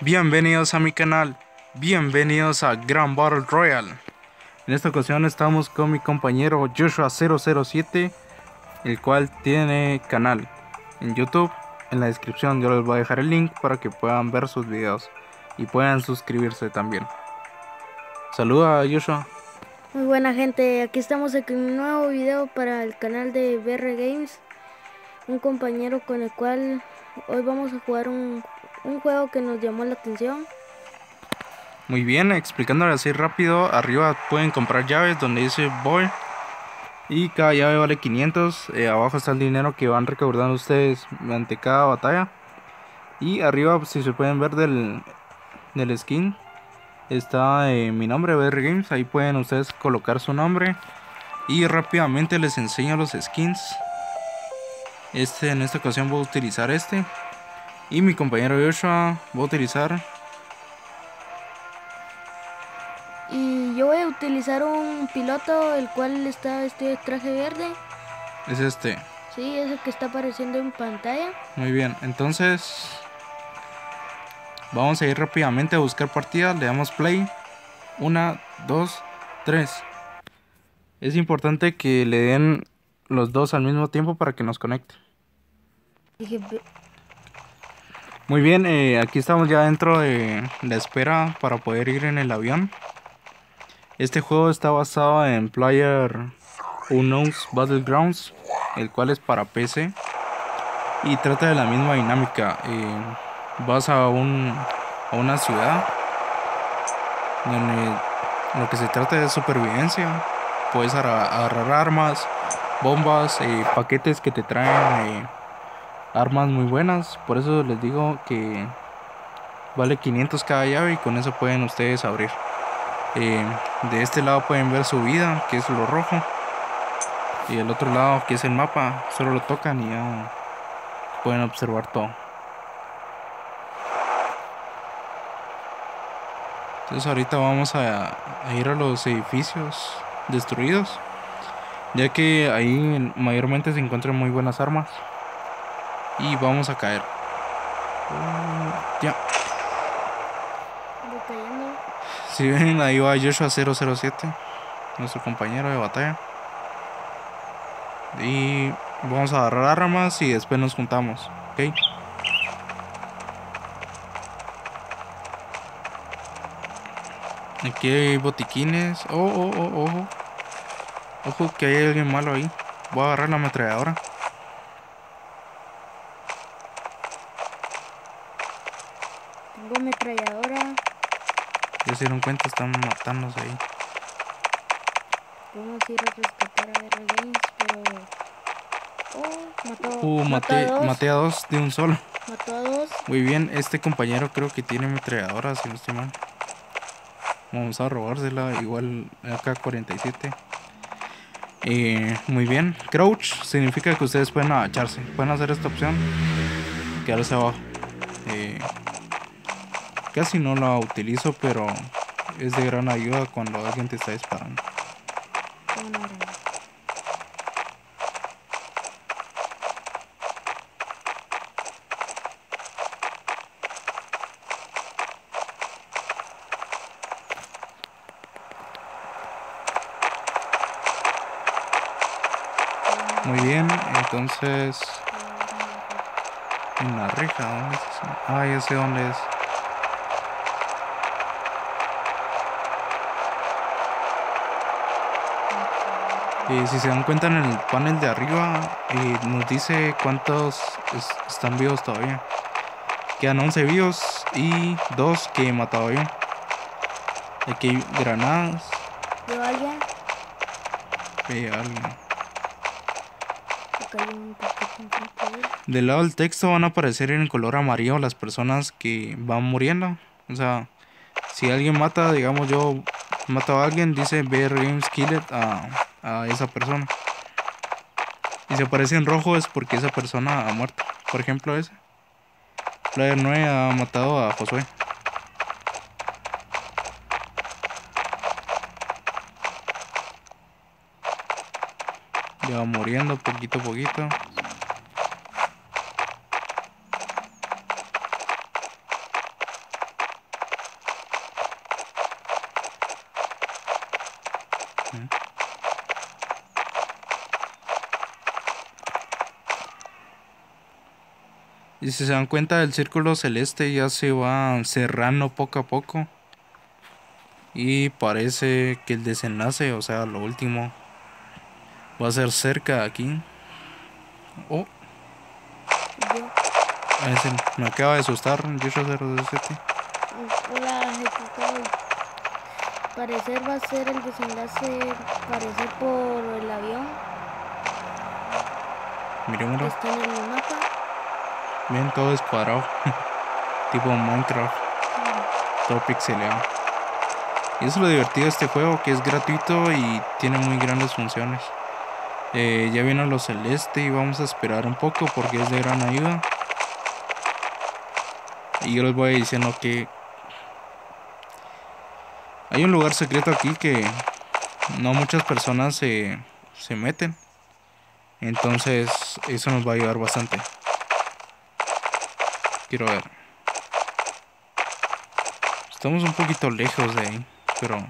Bienvenidos a mi canal, bienvenidos a Grand Battle Royale. En esta ocasión estamos con mi compañero Joshua007, el cual tiene canal en YouTube. En la descripción yo les voy a dejar el link para que puedan ver sus videos y puedan suscribirse también. Saluda, Joshua. Muy buena gente, aquí estamos en un nuevo video para el canal de BR Games, un compañero con el cual hoy vamos a jugar un juego que nos llamó la atención. Muy bien, explicándole así rápido, arriba pueden comprar llaves donde dice Boy y cada llave vale 500. Abajo está el dinero que van recaudando ustedes durante cada batalla. Y arriba, si se pueden ver del skin, está mi nombre, BR Games. Ahí pueden ustedes colocar su nombre. Y rápidamente les enseño los skins. En esta ocasión voy a utilizar este. Y mi compañero Joshua va a utilizar. Y yo voy a utilizar un piloto, el cual está este traje verde. Es este. Sí, es el que está apareciendo en pantalla. Muy bien, entonces vamos a ir rápidamente a buscar partidas. Le damos play. 1, 2, 3. Es importante que le den los dos al mismo tiempo para que nos conecte. Dije, Muy bien, aquí estamos ya dentro de la espera para poder ir en el avión. Este juego está basado en PlayerUnknown's Battlegrounds, el cual es para PC y trata de la misma dinámica. Vas a una ciudad donde lo que se trata es supervivencia. Puedes agarrar armas, bombas, paquetes que te traen armas muy buenas. Por eso les digo que vale 500 cada llave y con eso pueden ustedes abrir. De este lado pueden ver su vida, que es lo rojo, y el otro lado, que es el mapa, solo lo tocan y ya pueden observar todo. Entonces ahorita vamos a ir a los edificios destruidos, ya que ahí mayormente se encuentran muy buenas armas. Y vamos a caer. Ya. voy cayendo. Si ven, ahí va Joshua007, nuestro compañero de batalla. Y vamos a agarrar armas y después nos juntamos, ¿ok? Aquí hay botiquines. Ojo. Ojo que hay alguien malo ahí. Voy a agarrar la ametralladora. Tengo ametralladora. Ya se dieron cuenta, están matándose ahí. Vamos a ir a rescatar a BR Games, pero... Oh, mató a dos. Maté a dos de un solo. Mató a dos. Muy bien, este compañero creo que tiene ametralladora, si no estoy mal. Vamos a robársela, igual AK-47. Muy bien, crouch significa que ustedes pueden agacharse. Pueden hacer esta opción, quedarse abajo. Casi no la utilizo, pero es de gran ayuda cuando alguien te está disparando. Muy bien, entonces en la reja, ¿dónde es eso? Ah, ya sé dónde es. Si se dan cuenta, en el panel de arriba nos dice cuántos están vivos todavía. Quedan 11 vivos y 2 que he matado yo. Aquí hay granadas. ¿Veo a alguien? Alguien. Acá hay un paquete enfrente de él. Del lado del texto van a aparecer en color amarillo las personas que van muriendo. O sea, si alguien mata, digamos yo mato a alguien, dice BR Games Killed a esa persona. Y si aparece en rojo es porque esa persona ha muerto. Por ejemplo ese Player 9 ha matado a Josué. Ya va muriendo poquito a poquito. Y si se dan cuenta, el círculo celeste ya se va cerrando poco a poco. Y parece que el desenlace, o sea, lo último, va a ser cerca de aquí. Oh, me acaba de asustar. Joshua 017. Hola, gente. Parecer va a ser el desenlace, parecer por el avión. Miremoslo. Está en el mapa. Bien, todo descuadrado. Tipo Minecraft. Todo pixeleado. Y eso es lo divertido de este juego, que es gratuito y tiene muy grandes funciones. Ya vino lo celeste y vamos a esperar un poco porque es de gran ayuda. Y yo les voy diciendo que hay un lugar secreto aquí que no muchas personas se meten. Entonces eso nos va a ayudar bastante. Quiero ver. Estamos un poquito lejos de ahí, pero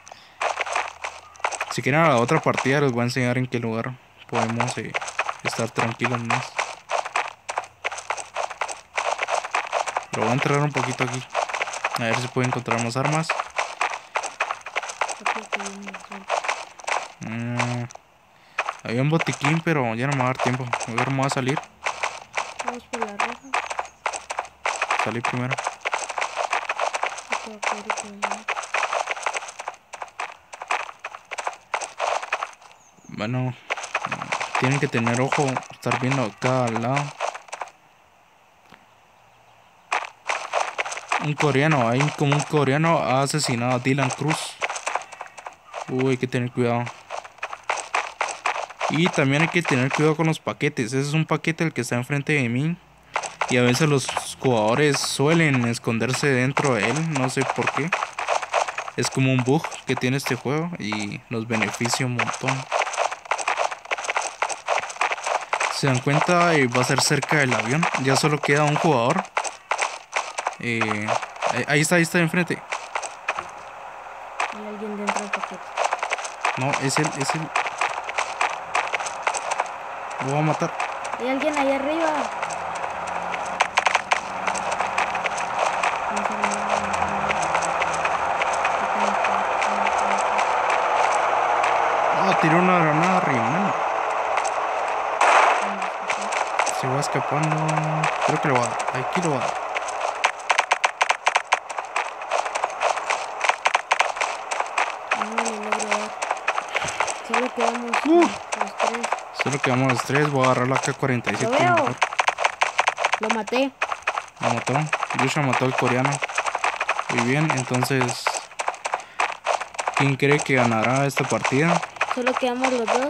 si quieren a la otra partida les voy a enseñar en qué lugar podemos estar tranquilos más. Pero voy a entrar un poquito aquí. A ver si puedo encontrar más armas. Había un botiquín, pero ya no me va a dar tiempo. A ver, me va a salir. Vamos por la roja. Salí primero. Bueno, tienen que tener ojo, estar viendo a cada lado. Un coreano, hay como un coreano ha asesinado a Dylan Cruz. Uy, hay que tener cuidado. Y también hay que tener cuidado con los paquetes. Ese es un paquete el que está enfrente de mí. Y a veces los jugadores suelen esconderse dentro de él. No sé por qué. Es como un bug que tiene este juego. Y los beneficia un montón. Se dan cuenta, va a ser cerca del avión. Ya solo queda un jugador. Ahí está enfrente. Hay alguien dentro del paquete. No, es él. Lo voy a matar. Hay alguien ahí arriba. Ah, tiró una granada rimana. Se va escapando. Creo que lo va a dar. Aquí lo va a dar. No le logro dar. Solo quedamos los tres. Solo quedamos los tres. Voy a agarrar la AK-47. Lo veo. Lo maté. Lo mató. Yusha mató al coreano. Muy bien, entonces ¿quién cree que ganará esta partida? Solo quedamos los dos.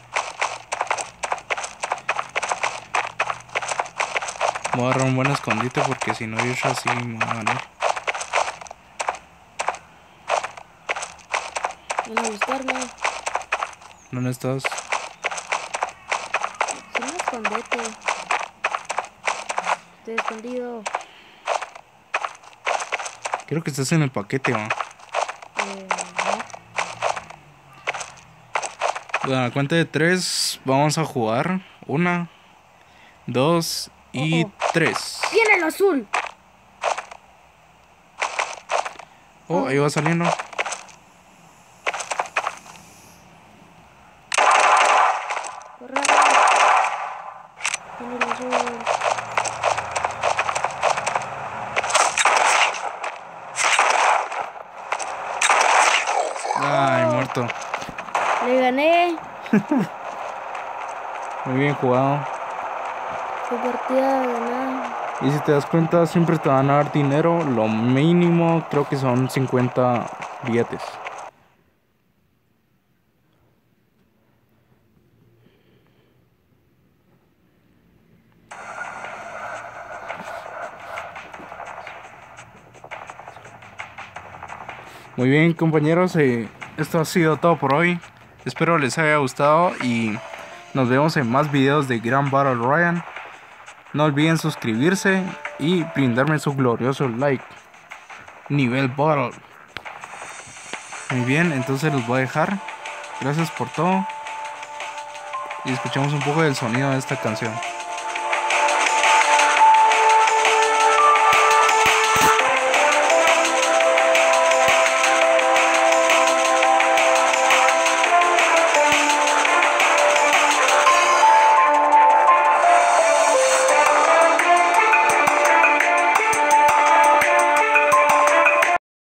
Voy a agarrar un buen escondite porque si no Yusha sí me va a ganar. Ven a buscarme. ¿Dónde estás? Si no, escondete. Estoy escondido. Creo que estás en el paquete, ¿va? No. Bueno, a la cuenta de 3 vamos a jugar. 1, 2 y 3. ¡Tiene el azul! Oh, ahí va saliendo. Corre. Tiene el azul. Ay, muerto. Le gané. Muy bien jugado. Fue partida ganada. Y si te das cuenta, siempre te van a dar dinero. Lo mínimo creo que son 50 billetes. Muy bien, compañeros, esto ha sido todo por hoy. Espero les haya gustado y nos vemos en más videos de Grand Battle Royale. No olviden suscribirse y brindarme su glorioso like. Nivel Battle. Muy bien, entonces los voy a dejar. Gracias por todo. Y escuchamos un poco del sonido de esta canción.